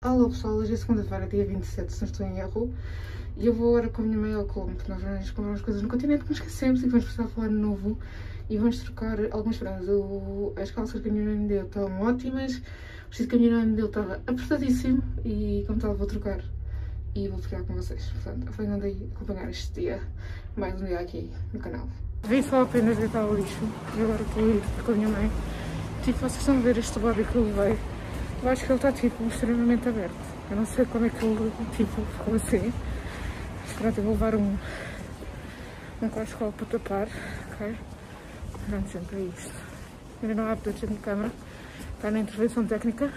Alô pessoal, hoje é segunda-feira, dia 27, se não estou em erro, e eu vou agora com a minha mãe ao Colombo, porque nós vamos comprar umas coisas no continente que nos esquecemos e que vamos precisar falar de novo, e vamos trocar algumas prendas. As calças que a minha mãe me deu estão ótimas, o vestido que a minha mãe me deu estava apertadíssimo, e como tal vou trocar e vou ficar com vocês. Portanto, venham daí acompanhar este dia, mais um dia aqui no canal. Vim só apenas deitar o lixo, e agora estou a ir com a minha mãe. Tipo, vocês estão a ver este body que eu levei. Eu acho que ele está, tipo, extremamente aberto. Eu não sei como é que ele, tipo, ficou assim. Mas pronto, eu vou levar um cascola para tapar, ok? Pronto, gente, é isto. Ainda não há updates de câmera. Está na intervenção técnica.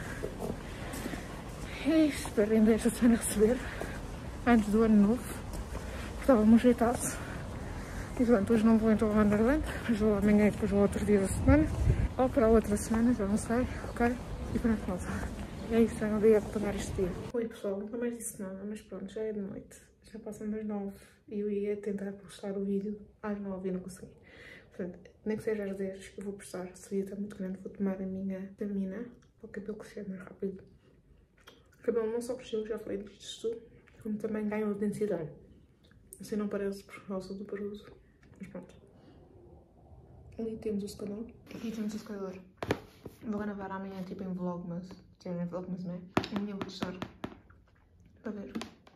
É isto, espero ainda esta semana receber. Antes do ano novo. Estava-me ajeitado. E pronto, hoje não vou então ao Wonderland. Mas vou amanhã e depois vou outro dia da semana. Ou para a outra semana, já não sei, ok? E pronto, malta. É isso, eu não ia acompanhar este dia. Oi pessoal, nunca mais disse nada, mas pronto, já é de noite. Já passam das 9 e eu ia tentar postar o vídeo às 9 e não consegui. Portanto, nem que seja às 10 eu vou postar. Se o vídeo está muito grande, vou tomar a minha vitamina para o cabelo crescer mais rápido. O cabelo não só cresceu, já falei disto, como também ganhou densidade. Assim não parece por causa do peruso, mas pronto. Ali temos o secador. Aqui temos o secador. Vou gravar amanhã tipo em vlogmas. Tem em vlogmas, não é? Amanhã vou testar. Para ver.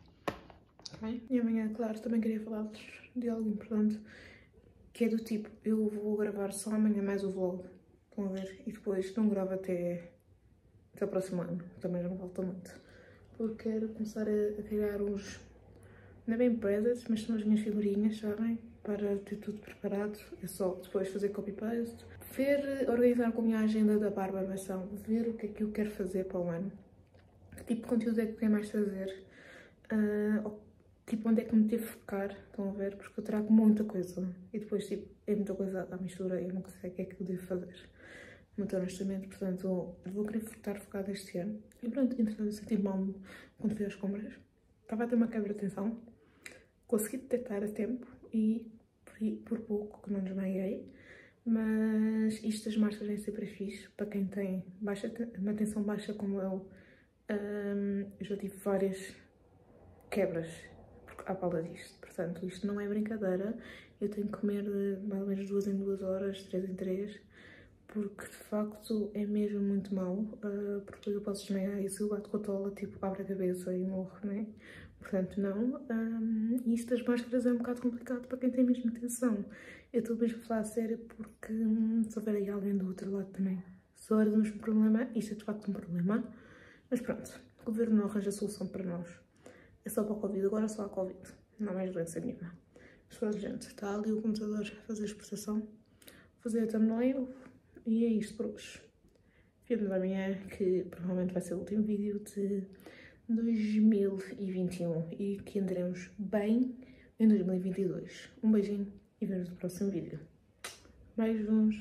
Ok? E amanhã, claro, também queria falar-vos de algo importante. Que é do tipo, eu vou gravar só amanhã mais o vlog. Estão a ver? E depois não gravo até o próximo ano. Também já não falta muito. Porque quero começar a criar uns... Não é bem presets, mas são as minhas figurinhas, sabem? Para ter tudo preparado. É só depois fazer copy-paste. Ver, organizar com a minha agenda da barbarização. Ver o que é que eu quero fazer para o ano. Que tipo de conteúdo é que eu quero mais trazer. Tipo, onde é que me devo focar. Estão a ver? Porque eu trago muita coisa. E depois, tipo, é muita coisa à mistura e eu nunca sei o que é que eu devo fazer. Muito honestamente, portanto, vou querer estar focada este ano. E pronto, entretanto, eu senti mal quando fui às compras. Estava a ter uma quebra de tensão. Consegui detectar a tempo e por pouco que não desmaiei. Mas isto das máscaras é sempre fixe para quem tem uma tensão baixa como eu. Eu já tive várias quebras à pala disto. Portanto, isto não é brincadeira. Eu tenho que comer mais ou menos 2 em 2 horas, 3 em 3. Porque de facto é mesmo muito mau. Porque eu posso desmaiar e se eu bato com a tola, tipo, abre a cabeça e morro, não é? Portanto, não. E isto das máscaras é um bocado complicado para quem tem mesmo tensão. Eu estou mesmo a falar a sério porque se houver aí alguém do outro lado também, se houver o mesmo problema, isto é de facto um problema. Mas pronto, o governo não arranja solução para nós. É só para o Covid, agora só há Covid. Não há mais doença nenhuma. Mas pronto, gente, está ali o computador a fazer a exportação, fazer a thumbnail e é isto por hoje. Vídeo da manhã, que provavelmente vai ser o último vídeo de 2021 e que andaremos bem em 2022. Um beijinho e vemos no próximo vídeo. Beijos!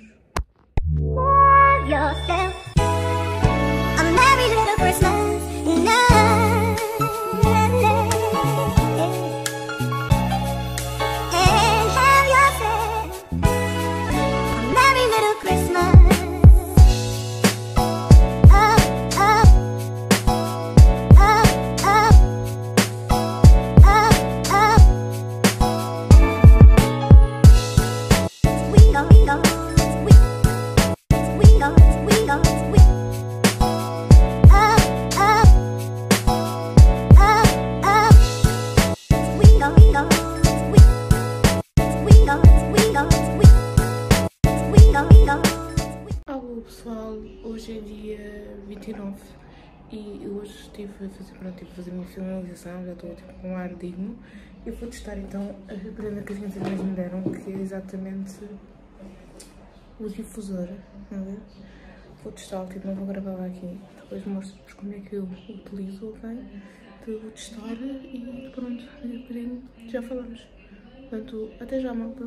Alô pessoal, hoje é dia 29 e hoje estive a fazer a minha finalização, já estou tipo, com um ar digno. Eu vou testar então a prenda que as minhas amigas me deram, que é exatamente o difusor, vou testá-lo, tipo, não vou gravá-lo aqui, depois mostro-vos como é que eu utilizo, ok? Então eu vou testar e pronto, daqui a bocadinho já falamos. Portanto, até já, malta!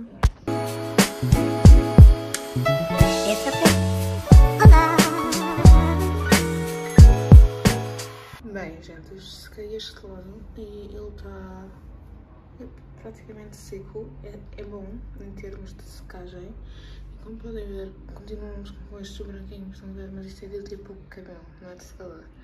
Bem, gente, eu sequei este lado e ele está praticamente seco. É bom em termos de secagem. E como podem ver, continuamos com estes branquinhos, estão a ver? Mas isto é de tipo cabelo, não é de secador.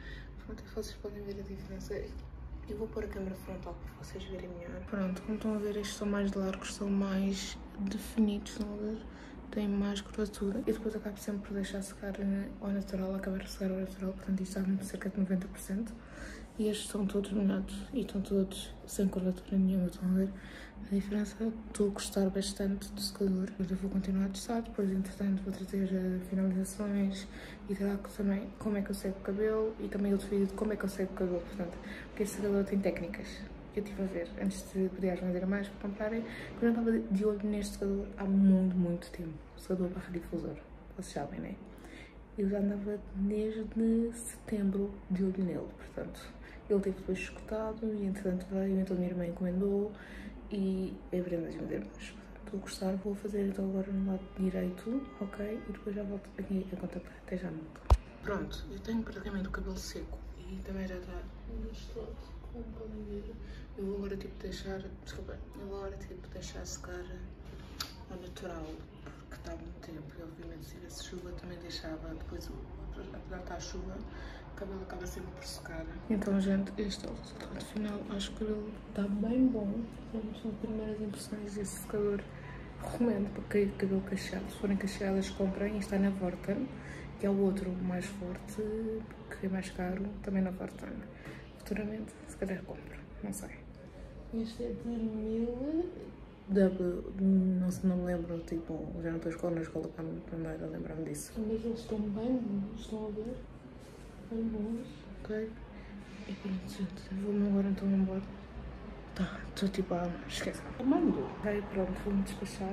Pronto, vocês podem ver a diferença. Eu vou pôr a câmera frontal para vocês verem melhor. Pronto, como estão a ver, estes são mais largos, são mais definidos, estão a ver? Têm mais curvatura. E depois acabo sempre por deixar secar ao natural, acabar de secar ao natural, portanto isto está cerca de 90%. E estes estão todos molhados e estão todos sem curvatura nenhuma, estão a ver? A diferença, estou a gostar bastante do secador. Eu vou continuar a testar, depois entretanto vou trazer finalizações e trago também como é que eu seco o cabelo e também outro vídeo de como é que eu seco o cabelo, portanto, porque este secador tem técnicas que eu estive a ver antes de poder as vender mais para comprarem, porque eu já estava de olho neste secador há muito tempo, o secador barra difusor, vocês sabem, né? Eu já andava desde setembro de olho nele, portanto, ele teve depois escutado e entretanto veio, então a minha irmã encomendou e abrimos as vendermos. Estou a gostar, vou fazer então agora no lado direito, ok? E depois já volto aqui a contactar, até já volto. Pronto, eu tenho praticamente o cabelo seco e também já está neste lado, como podem ver. Eu vou agora tipo deixar, desculpa, eu vou agora tipo deixar secar ao natural, porque está há muito tempo e obviamente se tivesse chuva também deixava, depois apesar de estar a chuva, o cabelo acaba sempre por secar. Então gente, este é o resultado final, acho que o cabelo está bem bom, são as primeiras impressões desse secador. Recomendo para cair de cabelo cacheado, se forem cacheadas comprem, e está na Vorten, que é o outro mais forte, que é mais caro, também na Vorten. Futuramente, se calhar compro, não sei. Este é de 1000, não me lembro, tipo, já não estou na escola para andar a lembrar-me disso. Mas eles estão bem bons, estão a ver? Bem bons, ok? E pronto, gente, vou-me agora então embora. Tá, estou tipo a esquecer. Mando. Ok, pronto, vou-me despachar,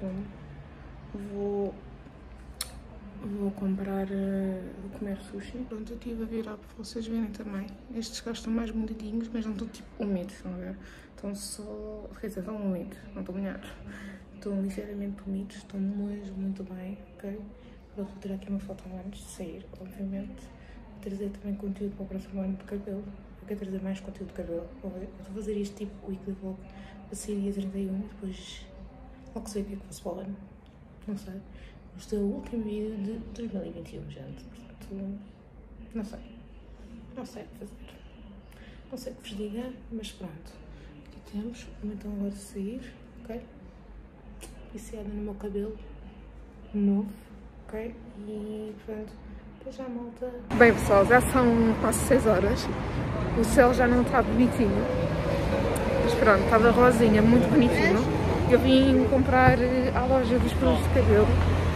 vou comprar, vou comer sushi. Pronto, eu estive a virar para vocês verem também. Estes gajos estão mais molhadinhos, mas não estão tipo úmidos, estão a ver? Estão só, quer dizer, estão úmidos, não estão molhados. Estão ligeiramente úmidos, estão muito bem, ok? Pronto, vou tirar aqui uma foto antes de sair, obviamente. Vou trazer também conteúdo para o próximo ano de cabelo. Eu quero trazer mais conteúdo de cabelo. Eu vou fazer isto tipo weekly vlog para sair dia 31 e depois logo sei o que é que faço para o ano. Não sei. Este é o último vídeo de 2021, gente. Portanto, não sei. Não sei o que fazer. Não sei o que vos diga, mas pronto. Aqui temos. Vou então agora sair, ok? Viciada no meu cabelo novo, ok? E pronto. Até já, malta. Bem, pessoal, já são quase 6 horas. O céu já não está bonitinho. Mas pronto, estava rosinha, muito bonitinho. Eu vim comprar à loja dos produtos de cabelo.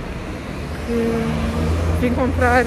Vim comprar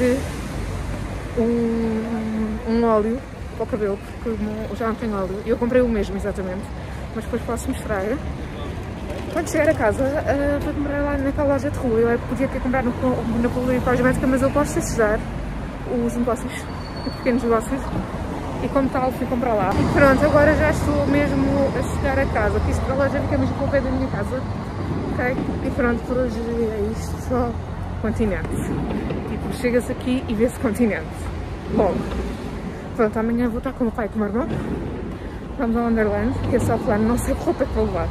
um óleo para o cabelo, porque já não tenho óleo. Eu comprei o mesmo, exatamente. Mas depois posso mostrar. Quando chegar a casa, vou comprar lá naquela loja de rua. Eu podia ter comprado na Poluir Cosmética, mas eu gosto de ajudar os negócios, os pequenos negócios. E como tal, fui comprar lá. E pronto, agora já estou mesmo a chegar a casa. Porque isto para a loja fica mesmo ao pé da minha casa. Ok? E pronto, por hoje é isto. Só continente. Tipo, chega-se aqui e vê-se continente. Logo. Pronto, amanhã vou estar com o meu pai e com o meu irmão. Vamos ao Wonderland, que é só plano, não sei que roupa é que vou levar.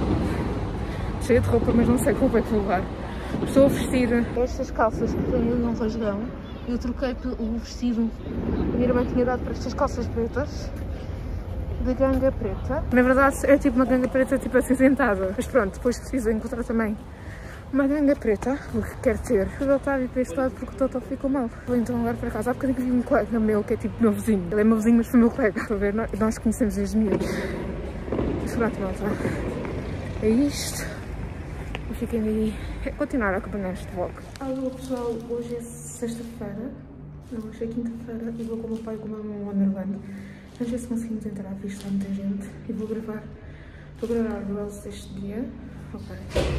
Cheia de roupa, mas não sei que roupa é que vou levar. Estou a vestir estas calças que têm um rasgão. Eu troquei o vestido que a minha irmã tinha dado para estas calças pretas, de ganga preta. Na verdade é tipo uma ganga preta tipo acinzentada. Mas pronto, depois preciso encontrar também uma ganga preta, o que quero ter. Eu estava a vir para este lado porque o Totó ficou mal. Vou então agora para casa. Há bocadinho que vi um colega meu que é tipo meu vizinho. Ele é meu vizinho, mas foi meu colega. Estou a ver, nós conhecemos desde miúdos. Mas pronto, malta. É isto. E fiquem aí a continuar a acompanhar este vlog. Alô pessoal, hoje é sexta-feira. Não, hoje é quinta-feira e vou com o meu pai e com o meu irmão ao Wonderland. Vamos ver se conseguimos entrar, visto está muita gente. E vou gravar o reels deste dia. Ok.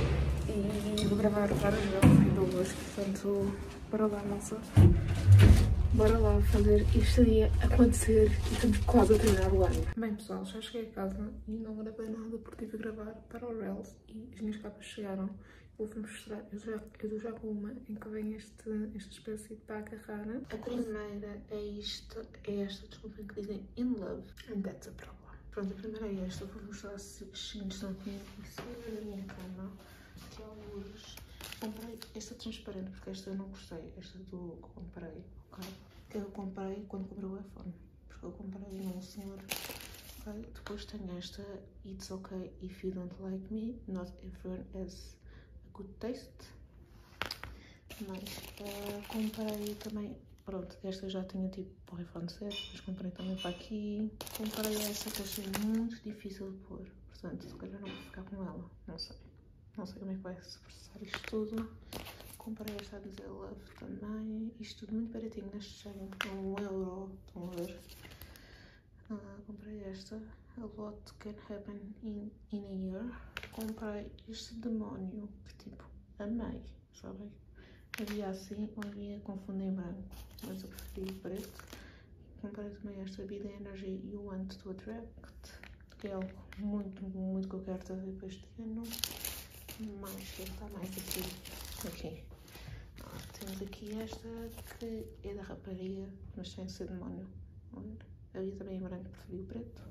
E vou gravar vários reels ainda hoje, portanto, bora lá, nossa. Bora lá fazer este dia acontecer e estamos quase a terminar o ano. Bem pessoal, já cheguei a casa e não gravei nada porque tive a gravar para o reels e as minhas capas chegaram. Vou-vos mostrar, eu dou já com uma em que vem esta espécie de para agarrar. A primeira é esta, desculpem, que dizem In Love and That's a Problem. Pronto, a primeira é esta, vou mostrar se os chinhos estão aqui em cima da minha cama, que é alguns. Comprei esta transparente porque esta eu não gostei, esta do que comprei, ok? que eu comprei quando comprei o iPhone. Porque eu comprei num senhor. Okay. Depois tenho esta It's okay if you don't like me, not everyone has a good taste. Mas comprei também, pronto, esta já tinha tipo para o iPhone 7, mas comprei também para aqui. Comprei esta que achei muito difícil de pôr, portanto se calhar não vou ficar com ela, não sei. Não sei como é que vai se processar isto tudo. Comprei esta a dizer Love também, isto tudo muito baratinho neste género, €1, estão a ver? Comprei esta, A Lot Can Happen in a Year. Comprei este demónio que tipo, amei, sabem? Havia assim, ou havia confundo em branco, mas eu preferi o preto. Comprei também esta Be The Energy You Want To Attract, que é algo muito, muito que eu quero trazer para este ano. Mas que está mais aqui. Temos aqui esta que é da rapariga, mas sem ser demónio. Havia também em branco, preferi o preto.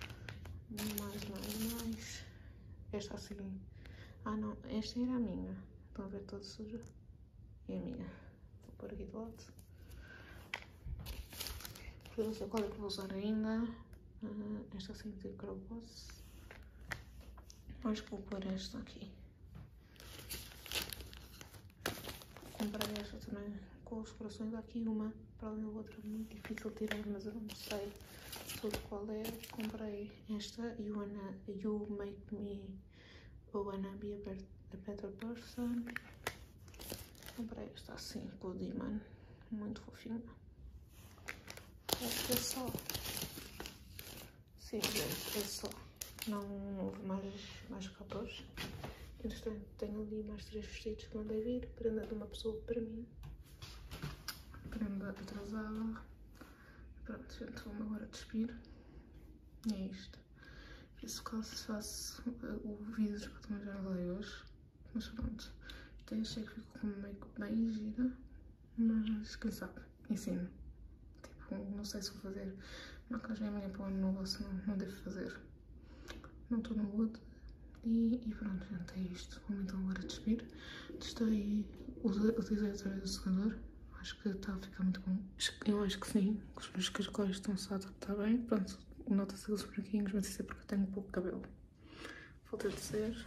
Mais. Esta assim. Ah não, esta era a minha. Estão a ver toda suja? É a minha. Vou pôr aqui de lado. Não sei qual é que vou usar ainda. Esta assim de Croboss. Acho que vou pôr esta aqui. Comprei esta também com os corações. Há aqui uma para ali a outra, muito difícil de tirar, mas eu não sei tudo qual é. Comprei esta You Make Me Wanna Be a Better Person. Comprei esta assim com o Demon, muito fofinha. Acho que é só. Sim, é só. Não houve mais capas. Entretanto, tenho ali mais 3 vestidos que mandei vir. Prenda de uma pessoa para mim. Prenda atrasada. Pronto, gente, vou-me agora despir. E é isto. Isso caso faço o vídeo que eu também já levei hoje. Mas pronto. Até achei que ficou com uma make bem gira. Mas quem sabe, ensino. Tipo, não sei se vou fazer maquilhagem amanhã para o ano novo ou se não devo fazer. Não estou no mood. E pronto, gente, é isto. Vou-me então agora despir. Utilizei outra vez o secador. Acho que está a ficar muito bom. Eu acho que sim. Os meus cascóis estão-se a adaptar bem. Pronto, nota-se aqueles branquinhos, mas isso é porque eu tenho pouco cabelo. Falta de dizer.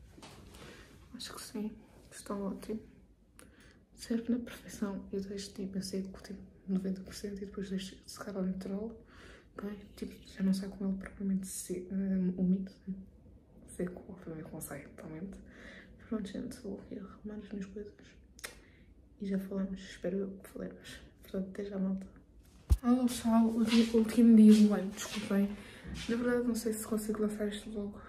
Acho que sim. Está ótimo. Serve na perfeição. Eu deixo tipo em seco, tipo 90% e depois deixo secar ao natural. Ok? Tipo, já não sai com ele propriamente úmido. Seco, obviamente não sai totalmente. Pronto, gente, vou aqui arrumar as minhas coisas. E já falamos, espero eu que falemos. Portanto, até já, malta. Olá, pessoal, o último dia do ano, desculpem. Na verdade, não sei se consigo lançar isto logo.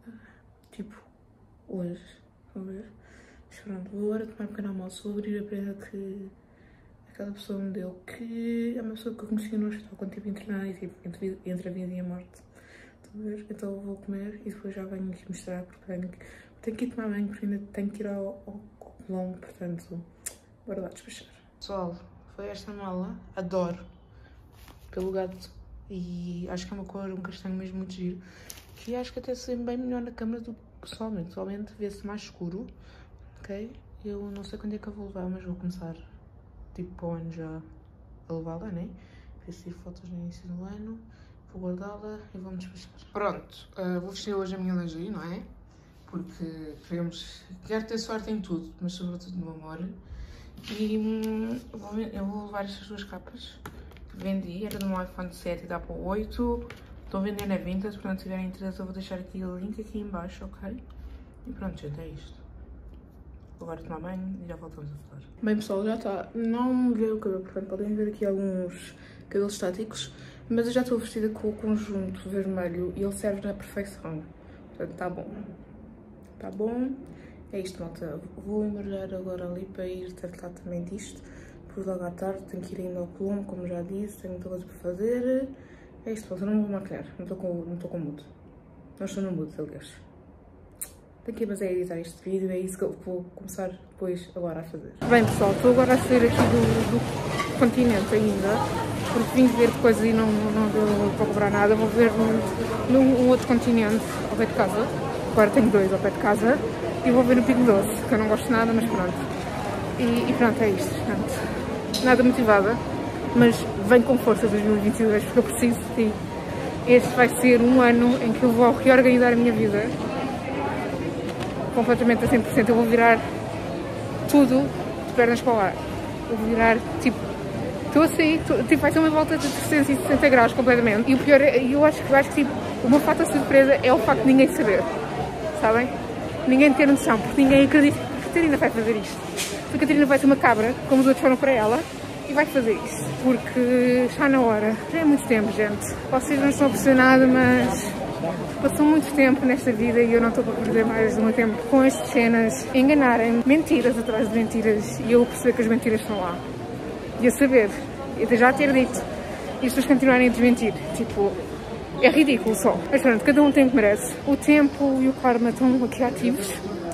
Tipo, hoje. Vamos ver. Mas pronto, vou agora tomar um pequeno almoço. Vou abrir a prenda que aquela pessoa me deu, que é uma pessoa que eu conheci no hospital quando estive internada e tipo, entre a vida e a morte. Estão a ver? Então eu vou comer e depois já venho aqui mostrar, porque tenho que ir tomar banho, porque ainda tenho que ir ao Colombo, portanto, bora lá despachar. Pessoal, foi esta mala, adoro, pelo gato, e acho que é uma cor, um castanho mesmo muito giro, que acho que até se vê bem melhor na câmera do que pessoalmente. Pessoalmente vê-se mais escuro, ok? Eu não sei quando é que eu vou levar, mas vou começar, tipo, para o ano já a levá-la, né? Fiz fotos no início do ano. Vou guardá-la e vou-me despachar. Pronto, vou vestir hoje a minha lingerie, não é? Porque quero ter sorte em tudo, mas sobretudo no amor. E eu vou levar estas duas capas que vendi, era de um iPhone 7 e dá para o 8. Estou a vender na Vinted, portanto se tiverem interesse eu vou deixar aqui o link aqui em baixo, ok? E pronto, gente, é isto. Vou agora tomar banho e já voltamos a falar. Bem pessoal, já está. Não me veio o cabelo, portanto podem ver aqui alguns cabelos estáticos. Mas eu já estou vestida com o conjunto vermelho e ele serve na perfeição. Portanto, está bom. Está bom. É isto, malta. Vou embrulhar agora ali para ir tratar também disto. Depois logo à tarde tenho que ir ainda ao Colombo, como já disse. Tenho muita coisa para fazer. É isto, malta. Não vou maquilhar. Não estou com mood. Não estou no mood, aliás. Tenho que ir mas é editar este vídeo. É isso que eu vou começar depois agora a fazer. Bem, pessoal. Estou agora a sair aqui do continente ainda. Porque vim ver coisas e não deu para comprar nada. Vou ver num outro continente ao pé de casa. Agora tenho 2 ao pé de casa. E vou ver no Pingo Doce, que eu não gosto de nada, mas pronto. E pronto, é isto. Portanto, nada motivada. mas vem com força 2022, porque eu preciso de ti. Este vai ser um ano em que eu vou reorganizar a minha vida completamente a 100%. Eu vou virar tudo de pernas para o ar. Eu vou virar, tipo, estou assim, tipo, vai ser uma volta de 360 graus completamente. E o pior é, eu acho que tipo, o meu fato de surpresa é o facto de ninguém saber, sabem? Ninguém ter noção, porque ninguém acredita que a Catarina vai fazer isto. Porque a Catarina vai ser uma cabra, como os outros foram para ela, e vai fazer isto. Porque está na hora. Já é muito tempo, gente. Vocês não estão a perceber nada, mas passou muito tempo nesta vida e eu não estou para perder mais o meu tempo com estas cenas, enganarem, mentiras atrás de mentiras, e eu perceber que as mentiras estão lá. E a saber, e já ter dito, e as pessoas continuarem a desmentir. Tipo, é ridículo só. Mas pronto, cada um tem o que merece. O tempo e o karma estão aqui ativos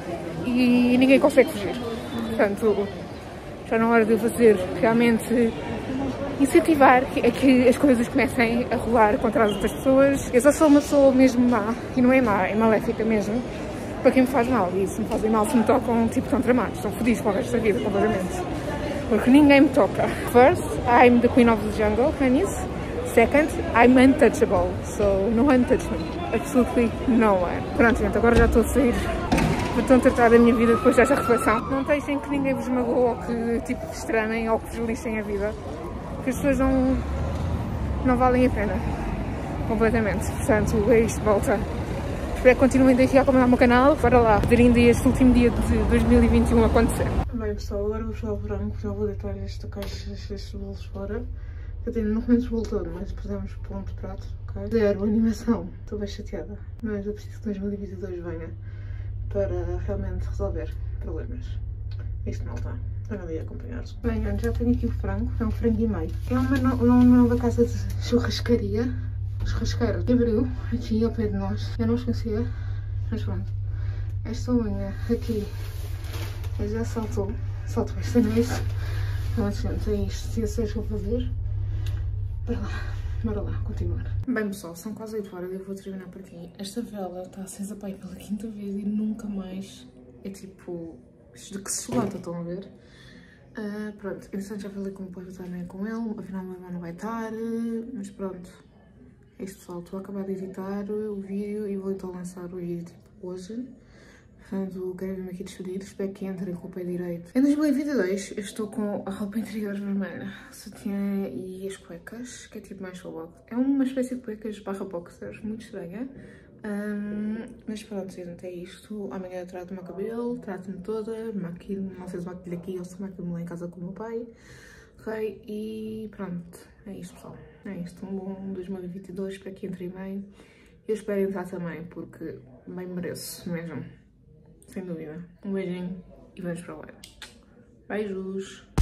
e ninguém consegue fugir. Portanto, está na hora de eu fazer realmente incentivar a que as coisas comecem a rolar contra as outras pessoas. Eu só sou uma pessoa mesmo má, e não é má, é maléfica mesmo, para quem me faz mal. E se me fazem mal, se me tocam, tipo, estão tramados, estão fodidos para o resto da vida, completamente. Porque ninguém me toca. First, I'm the queen of the jungle, honeys. Second, I'm untouchable, so no one touch me. Absolutely no one. Pronto, gente, agora já estou a sair. Estão a tratar da minha vida depois desta reflexão. Não deixem que ninguém vos magoe ou que, tipo, vos estranhem ou que vos lixem a vida. Porque as pessoas não valem a pena. Completamente. Portanto, é isto, volta. Espero que continuem aqui a acompanhar o meu canal. Bora lá, ver ainda este último dia de 2021 acontecer. Bem, pessoal, agora vou chegar ao branco. Já vou deitar esta caixa, estes bolos fora. Eu tenho, não comemos o bolo todo, mas perdemos por um prato, ok? Zero animação. Estou bem chateada. Mas eu preciso que 2022 venha para realmente resolver problemas. Isto não está. Estão ali a acompanhar-se. Bem, já tenho aqui o frango. É um frango e meio. É uma nova casa de churrascaria. Churrasqueira que abriu aqui ao pé de nós. Eu não os conhecia, mas pronto. Esta unha aqui já saltou esta noite. Então, gente, é isto. Se vocês vão fazer, bora lá, continuar. Bem, pessoal, são quase 8 horas e eu vou terminar por aqui. Esta vela está acesa para aí pela quinta vez e nunca mais é tipo de que se chulata, estão a ver? Pronto, entretanto já falei com o pai também com ele, afinal o meu irmão não vai estar, mas pronto. É isto, pessoal, estou a acabar de editar o vídeo e vou então lançar o vídeo tipo hoje. Portanto, quero vir-me aqui despedir, espero que entrem com o pé direito. Em 2022 eu estou com a roupa interior vermelha, o sutiã e as cuecas, que é tipo mais full. É uma espécie de cuecas barra boxers, muito estranha. Mas pronto, gente, é isto. Amanhã eu trato o meu cabelo, trato-me toda, maquilho, não sei se maquilho aqui ou se maquilho lá em casa com o meu pai. Ok, e pronto, é isto, pessoal. É isto, um bom 2022, espero que entrem bem. Eu espero entrar também, porque bem mereço mesmo. Sem dúvida. Um beijinho e vamos para lá. Beijos!